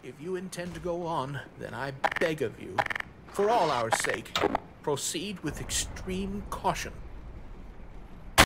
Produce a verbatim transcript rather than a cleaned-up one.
If you intend to go on, then I beg of you, for all our sake, proceed with extreme caution.